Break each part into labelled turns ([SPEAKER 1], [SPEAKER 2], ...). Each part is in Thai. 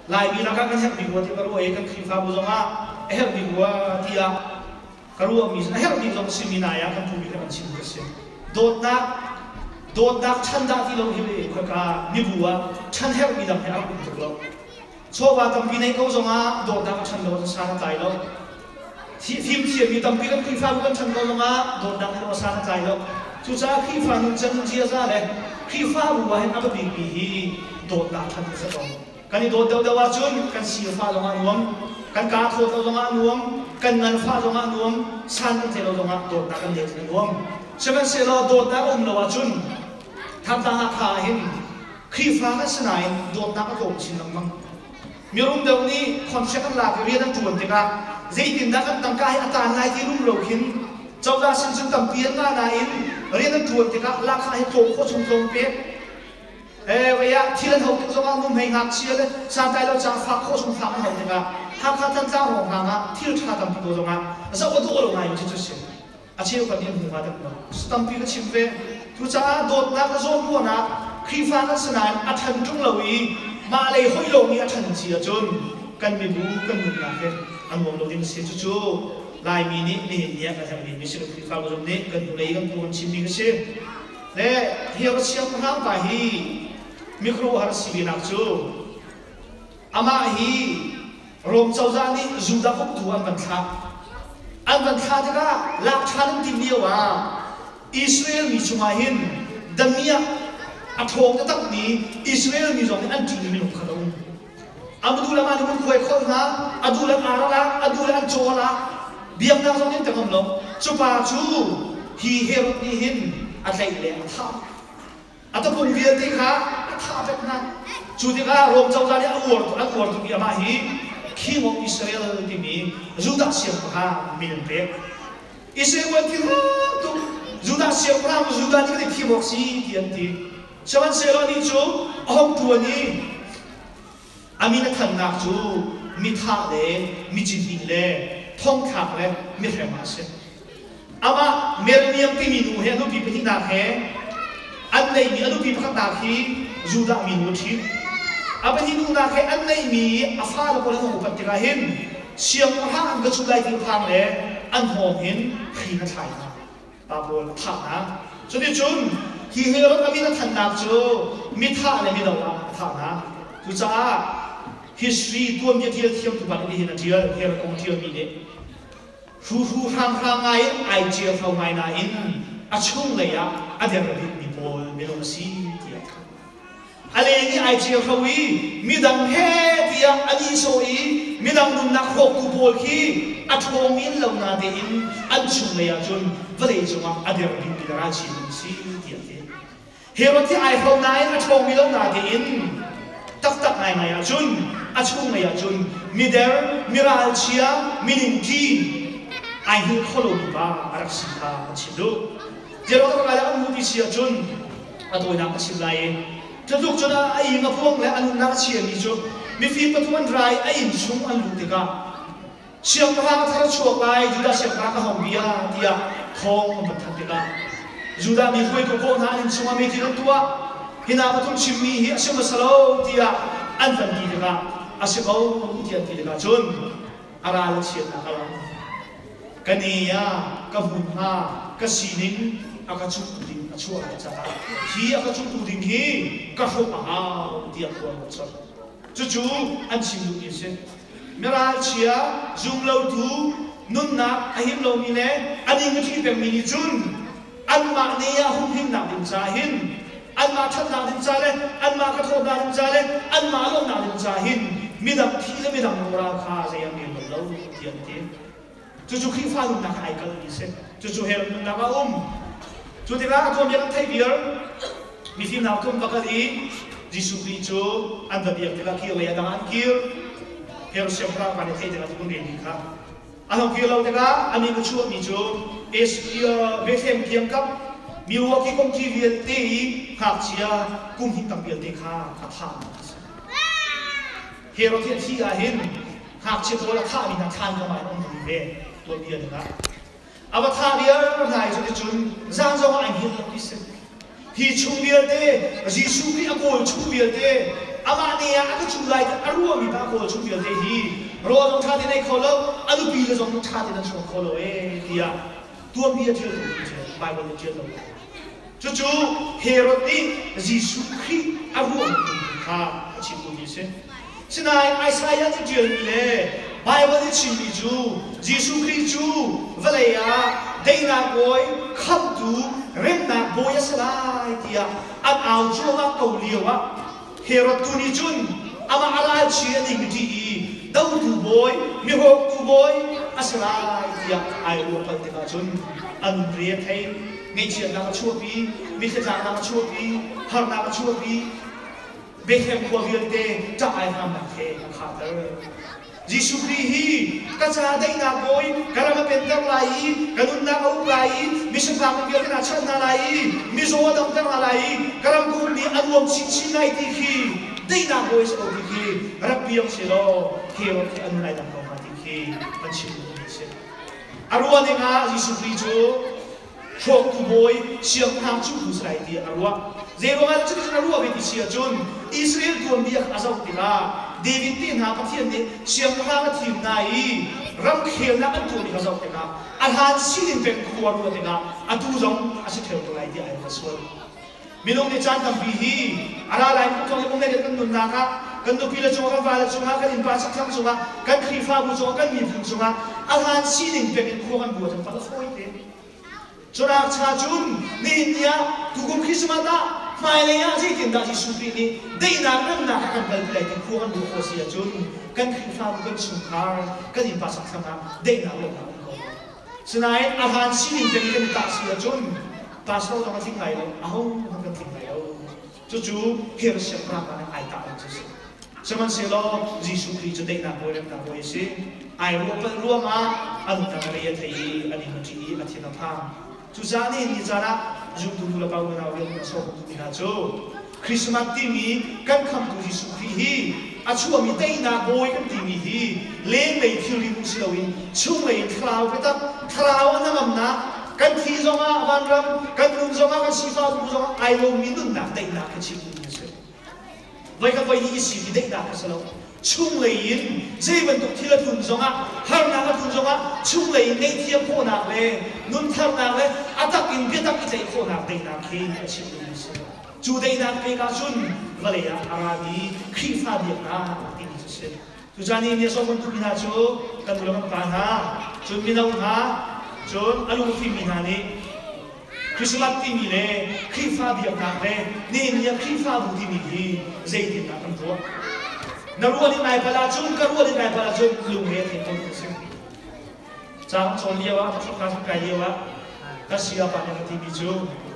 [SPEAKER 1] lai bi laka kan hek bi wa ti karu e kan khifa bu zonga hek bi wa tia karu mi hek bi zong simina ya kan pu bi kan sim ke se dot na chanda ti lo hi ko ka ni bu wa chan hek bi dam he a ku lo so ba tam bi nei ko zonga dot na chan lo sa na tai lo phim thiam mi tam bi kan khifa bu kan chan lo zonga dot na lo sa na tai lo chu cha khifa nu chan chia za le khifa bu wa hen a bi bi hi dot na chan sa lo kan ni dot da wa chun kan si fa zonga nuam kan ka tho tho zonga nuam kan ngan fa zonga nuam san kan thelo zonga dot na kan le nuam seven se lo dot na lo wa chun tham ta ha kha hin khifa ka sanai dot na ka ko chin lam mang mirum deu ni concept la ke rian tuan te ka zaitin da kan tang kai atan lai ti rum lo hin chawda sin sin tam pian na na in rian tuan te ka la kha he to ko chung chung pe vậy à, thì lần đầu tiên chúng ta muốn hình hạt chia lên, sang tayเราจะฝากโคชงฝากมันหนึ่งอ่ะหากท่านเจ้าของทางอ่ะที่เราทำปีโกตรงอ่ะจะเอาตัวลงมาอยู่ที่จุดเสียอาชีพกันที่หัวตั้งแต่ตั้งปีก็ชิมเวทุกจ้าโดดนักก็โจมล้วนนะขี้ฟ้ากันสนานอัฐันจุงเราอีมาเลยห้อยลงนี่อัฐันเสียจนกันไม่รู้กันมุ่งหน้าเป็นอันมองเราดิ้นเสียจู่ๆลายมีนี่นี่เนี่ยกันทำนี่ไม่ใช่ขี้ฟ้าก็โจมนี่กันเลยกันตัวชิมนี่ก็เสียเนี่ยเฮียก็เสียงข้างไปฮีมิคโรฮาร์สิบินักจูอามาฮีรวมเจ้าจานี่จูดาพบตัวอันบันทัดที่ก็หลักฐานที่มีว่าอิสราเอลมีชุมาหินดามีอัฐงจะตั้งนี้อิสราเอลมีจงอันจีนมีหนุขดงอับดุลละมานุนคุยคนนะอับดุลละอาระละอับดุลละโจละเบียงนักจงนี่แต่ผมลงจุปาจูฮีเฮรุนี่หินอะไรเลยท่าอัตปุ่นเบียติค่ะท่าแบบนั้นจุดที่ก็รวมเจ้าจานี่อวดตุกีอามาฮีขี้มองอิสราเอลที่มีจูดาเสียงพระมีนเป๊ะอิสราเอลที่รู้ตุจูดาเสียงพระจูดานี่ก็ได้ขี้มองสีที่อันที่ฉะนั้นเซลล์นี่จูห้องตัวนี้อามีนักขันนักจูมีท่าเลยมีจิตวิญญาณท่องขับเลยมีแรงมาเสียอามาเมรเนียมที่มีหนูเห็นลูกปีเป็นที่นาแห่อันไหนมีอนุปีพักนาคีจูดามีนูทีอาเป็นที่นูนาแค่อันไหนมีอาฟ้าเราคนละหัวปัจจัยเห็นเชียงห้างก็ชุดไล่ทิ้งทางเลยอันหอมเห็นขีนัทไทยนะตาบอลท่านะจนที่จุนที่เฮโร่ก็มีนักทันนักจูมีท่าอะไรมีดาวท่านะจุจ้า history ตัวมีเทียมตัวบันนี้เห็นเทียเฮโร่คงเทียมีเด็กฟูห่างไงไอเจียเขาไงนะอินอาช่วงเลยอะอันเดียวกันมีบอลมีลมสีเทียอะไรนี่ไอเจียเขาวีมีดังเฮเทียอันนี้โซอีมีดังนุ่นนักหกกูบอลขี้อัฐมินลงนาเดินอันช่วงเลยอะจนวันนี้จังอันเดียวกันมีราชินีสีเทียเฮโร่ที่ไอเขาไงอัฐมินลงนาเดินตักไงอะจนอันช่วงเลยอะจนมีเดอร์มีราลเชียมีนินกีไอหินโคโลบิบาอารักษิตาชิดูเจ้าตัวการอันมุติเสียจนอันตัวนักสิบลายจะถูกจนไอหินกับพวกและอันนักเชียมีจุมีฟิล์มประตูอันไรไอหินชุ่มอันลุติกาเชียงพระทารชัวไปจุดาเชียงพระก็หอมเบียเดียทองมันทันติกาจุดามีคุยกับพวกนั้นชุ่มมีที่ตัวหินาประตูชิมมีเฮียเชื่อมสโลเดียอันทันติกาอาศัยเขาที่อันติกาจนอะไรเชียงนะครับกันนี่ยกับหุ่นผ้ากับสีนิ่งอากาศชุกตุดิงช่วยจ้าฮีอากาศชุกตุดิงฮีกับหัวอ้าวเดียกตัวหมดซะจู่ๆอันชิมดูอีเซนเมื่อไรเชียจุงเราดูนุ่นนักอาหิมเรามีเล่อันนี้ก็ที่เป็นมินิจุนอันมาเนี่ยหุ่นหินหนักดินใจหินอันมาทัดหนักดินใจเลยอันมากระทบหนักดินใจเลยอันมาลงหนักดินใจหินมีดังที่และมีดังราคาจะยังมีหมดแล้วเทียนเทียนจู่ๆขี้ฟ้าลุ่มนักไอเกิลอีเซนจู่ๆเฮลุ่มนักว่าจู่ที่ร้านตัวมีกันไทยเบียร์มีฟิล์มหนักทุ่มตะกี้จิสุริโจอันดับเบียร์ที่ละคิวเลยดังอันคิวเฮลุ่มเสียงพระกันในไทยที่ละทุกคนเรียนดีครับอันนั้นคิวเราแต่ก็อันนี้ก็ช่วยมีโจเอสเบฟเอ็มเพียงกับมีวัวที่คงที่เบียร์เตยหักเชียกุ้งหินตับเบียร์เตยข้าขับผ่านเฮลุ่มที่อาเห็นหักเชียตัวละข้ามีนักทานเข้ามาต้องมีเบตัวเบียร์นะครับอาวัตาเบียร์มันไหนจะจุนจางจงอันเห็นแล้วที่สุดที่ชูเบียร์เต้จีชูที่อโกลชูเบียร์เต้ ama ne ya aka chulai ta arua mi ba ko chung bil te hi ro jong tha de nei kholo alu pi le jong tha de na chong kholo dia tua mi thil tu che bible le che lo chu chu herod ni jisu khi arua ha chi ku ni se sinai isaiah ti je le bible le chi mi ju jisu khi ju valaya deina boy kham tu rem na boy salai dia at au chu ma ko liwa herod tu ni jun ama ala chi ani ti dau tu boy mi ho tu boy asalai dia ai ro pa te ka jun an ria thai ngai chi na chu pi mi kha na chu pi har na chu pi be hem ko vi te ta ai ham na the kha ta jisu hi ka cha dai na boy karama pen ta lai kanun na au lai mi sa pa mi na chan na lai mi zo dam ta lai karam ku ni anwam chi chi nai ti khi dai na boy so ti khi rabbi yong se lo hero ti an lai dam ko ma ti khi an chi ni se arwa ni nga jisu jo chok tu boy siam ham chu tu sai ti arwa zero ma chu chu arwa be ti sia chun israel tu mi ak azau ti la David tin ha pathian ni siam ha ka thim nai ram khel na kan tu ni ka zau te ka alhan silin pen khuwa ru te ka atu jong asi theu to lai ti ai ka so minong ni chan kam bi hi ara lai ku thong ni ne kan nun na ka kan tu pila chunga va la chunga kan in pa sak tham chunga kan khifa bu chunga kan mi phung chunga alhan silin pen khuwa kan bu jang pa foi te chora cha chun ni nia tu kum khismata mai le ya ji tin da ji su pi ni dei na nam na kan bal lai ti khu kan bu ko sia chun kan khifa bu kan chung khar kan in pa sak tham na dei na lo na ko sinai ahan silin pen kan ta sia chun ta so da thing lai lo a ho kan thing lai lo chu chu her sia pra ka ai ta lo chu seman se lo jisu Christ dei na bo na bo se ai ro pa ro ma an ta re ya thei ani ma ti a thi na pha chu za ni ni za na ju tu la pa na ro na so tu na chu Christmas ti mi kan kham tu jisu Christ hi a chu mi dei na bo kan ti mi hi le nei thil ri mu si lo in chung le khlau pe ta khlau na ngam na kan thi zonga van ram kan lum zonga kan si fa bu zonga ai lo mi nun na dei na ka chi ku ni se vai ka vai ni si dei na ka sa lo chung le in zai ban tu thil thun zonga har na ka thun zonga chung le in nei thiam pho na le nun thar na le atak in bi tak i pho na dei na ke ka chi ku ni se chu dei na pe ka chun vale ya arabi khi fa bi na ti ni se tu jani ni so ban tu na chu kan lo ka na chun mi na ha chun alu fi mi na ni Christmas ti mi le khi fa bi ka le ni ni khi fa bu ti mi hi zai ti na kan ro na ro ni nai pala chun ka ro ni nai pala chun lu he the ton se chang chon liwa chu ka ka liwa ka sia pa na ti bi chu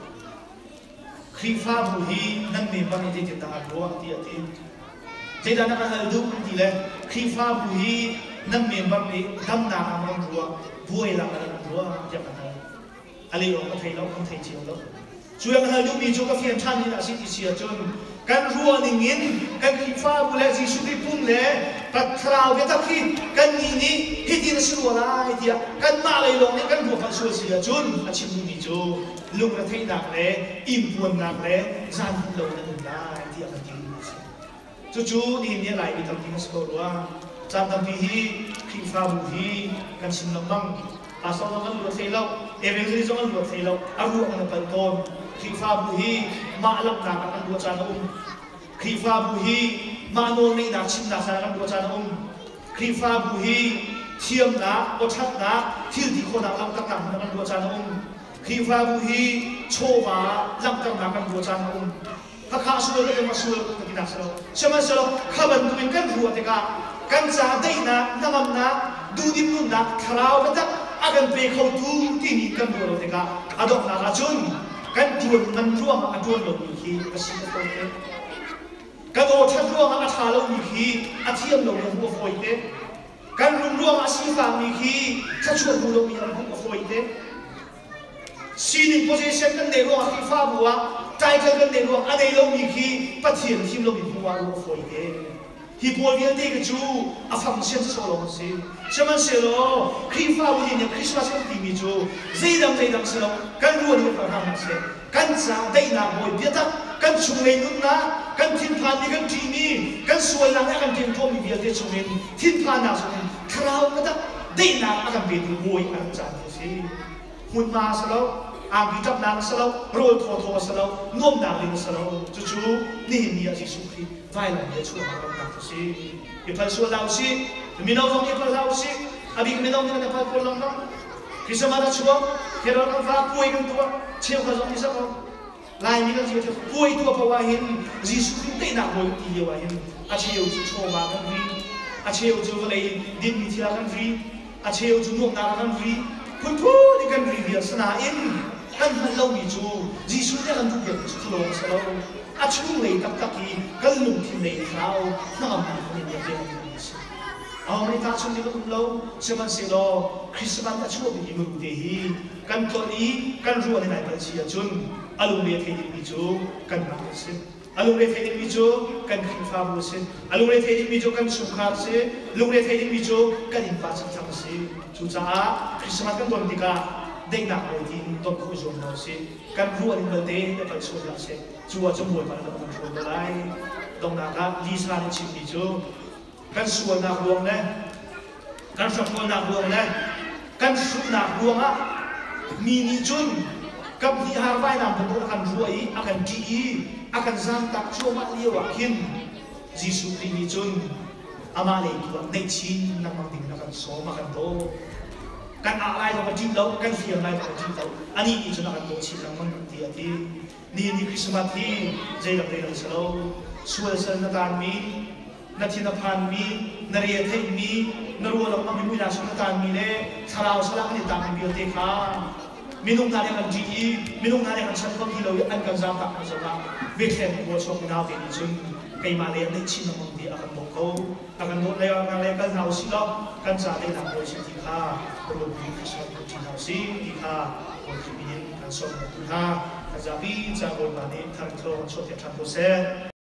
[SPEAKER 1] khi fa bu hi nan me pa ni ti ta ro ti ati zai da na ka hal du ti le khi fa bu hi nan me ba ni dam na ka mon ro buai la ka ro ya ka ali ro ka thai lo ka thai chi lo chu ya ka hal du mi chu ka fian than ni na si ti sia chun kan ruwa ni ngin kan khifa bu le ji su ti pum le pat thrau be ta khi kan ni ni hi ti na su la hi dia kan ma le long ni kan ru fa su sia chun a chim ni chu lung ra thai nak le im puan nak le zan lo na nu la hi dia ka ti chu chu ni ni lai bi tam ti ma so ruwa cham tam pi hi khifa bu hi kan sim lam bang a so kan lu thai lo evangelism kan lu thai lo a ru an pa ton khifa bu hi ma lam na kan lu cha na khifa bu hi ma no nei na chim na sa kan lu cha na khifa bu hi thiam na o that na thil di kho na lam tak na kan lu cha na khifa bu hi cho ba lam tak na kan lu cha na ka kha su le ka ma su le ka na sa chama sa kha ban tu kan ru te ka kan cha dei na namam na du dim nu na khrao ba tak agan pe khau tu ti ni kan ru te ka adok na ka chun kan tuan man ruang a tuan lo ni hi ka si ko te kan o that ruang a tha lo ni hi a thiam lo ho foi te kan rum ruang a si fa ni hi tha chuan ru lo mi an ho foi te sinin position kan ne ruang hi fa buwa title kan ne ruang a nei lo ni hi pathian thim lo mi buwa ro foi te hi pol vial te ka chu a function so lo se chaman se lo khi fa bu ni Christmas kan ti mi chu zeidam se lo kan ru ni ka ha se kan sa dei na boy bia ta kan chung nei nun na กันทิ้งพานนี่กันทีนี้กันสวยหลังกันทิ้งท่อมีเบียร์เตชวินทิ้งพานหนักสุดคราวนั้นได้หนักกันเป็นมวยอันจัดสิหุ่นมาสแล้วอ่างพิจับนางสแล้วโรยโทสแล้วน่วมนางลิงสแล้วจู่ๆนี่มีอะไรสุขีไฟหลังเนี่ยช่วยมาเราหนักสิอีพันส่วนเราสิมีน้องอีพันเราสิอาบิกมีน้องนี่กันพันคนลงน้องคิดสมาร์ทชัวร์เห็นเราต้องฟ้าป่วยกันตัวเชี่ยวกันสองที่สักคนลายมีกันที่จะป่วยตัวเพราะว่าเห็นยิสุขึ้นได้หนักเลยทีเดียวเห็นอาเชี่ยวจะโชว์มากันฟรีอาเชี่ยวจะอะไรดินมีที่ละกันฟรีอาเชี่ยวจะน่วมนางกันฟรีคุณพูดในกันฟรีเดียสนาอินกันมันเรามีจูยิสุเนี่ยกันทุกอย่างขลุ่มสลบอาชุ่มเลยตักกี้กันลุ่มที่เลยเท้าหน้ามันเนี่ยเดียวเอาไม่ตาชุ่มนี่ก็คุ้มเราเชื่อมันเสียรอคริสต์มาสช่วยเป็นมือเดียกันตัวนี้กันรัวในไหนเป็นเสียจุนอารมณ์เรียกให้มีจูกันรักเสียอารมณ์เรียกให้มีจูกันขิงฟ้าบุษอารมณ์เรียกให้มีจูกันสุขาเสียอารมณ์เรียกให้มีจูกันอินฟ้าสังเสียจูจ้าคริสต์มาสกันตัวนี้ก็ได้หนักเลยที่ต้นคู่จงเราเสียกันรัวในเมืองเดียเป็นส่วนเราเสียจูว่าจะมวยมันเราเป็นส่วนอะไรตรงนั้นก็ดีสานชิมมีจูกันส่วนนักรวมเนี่ยกันสับคนนักรวมเนี่ยกันสุดนักรวมอ่ะมีนิจุนกับที่หาไว้นำเป็นตัวกันรวยอากันดีอากันซ้ำตักชั่วมาเลี้ยวกินยิสุครินิจุนอามาเลยตัวในชินนักมังดิ่งนักกันโซมากันโตกันอะไรเราก็จิ้มแล้วกันเสียงอะไรเราก็จิ้มแล้วอันนี้อีกส่วนนักกันโตชินนักมังดิ่งที่นี่คริสต์มาสที่ใจเราเรียนสโลส่วนสันนิษฐานมีนัทธินพันมีนเรียเทมีนรัวเราไม่มีนาสุนทานมีเล่สลาวสลักนี่ตามมีเดียค่ะมีนุ่งนาเรียกันจีมีนุ่งนาเรียกันชั้นต้นที่เราอันกันจำตักกันจำเบคเซนบัวชงนาเวนิจุนไปมาเรียนในชินมังดีอากันบอกเขาอากันโน้ตเรียกันเรียกันเฮาสิล็อกกันจ่าได้หนักโดยสิทธิค่ะรวมถึงคริสต์มาสที่เฮาสิที่ค่ะคนที่มีกันสมบูรณ์ค่ะกันจะบีจากบนบานนี้ทางโทรชดเทียบทางโปรเซส